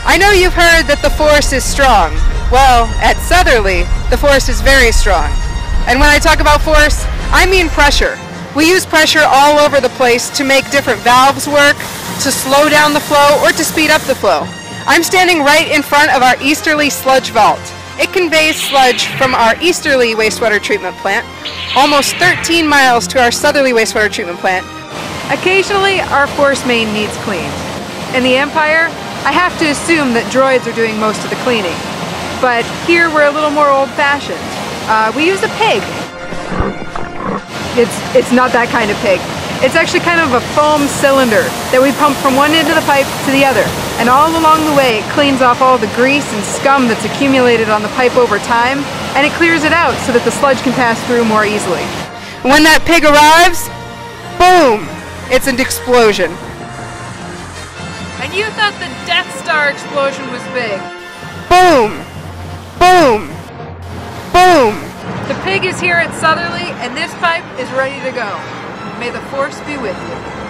I know you've heard that the force is strong. Well, at Southerly, the force is very strong. And when I talk about force, I mean pressure. We use pressure all over the place to make different valves work, to slow down the flow, or to speed up the flow. I'm standing right in front of our easterly sludge vault. It conveys sludge from our easterly wastewater treatment plant, almost 13 miles to our southerly wastewater treatment plant. Occasionally, our force main needs cleaned. In the Empire, I have to assume that droids are doing most of the cleaning. But here we're a little more old-fashioned. We use a pig. It's not that kind of pig. It's actually kind of a foam cylinder that we pump from one end of the pipe to the other. And all along the way, it cleans off all the grease and scum that's accumulated on the pipe over time, and it clears it out so that the sludge can pass through more easily. When that pig arrives, boom! It's an explosion. And you thought the Death Star explosion was big. Boom! Boom! Boom! The pig is here at Southerly, and this pipe is ready to go. May the force be with you.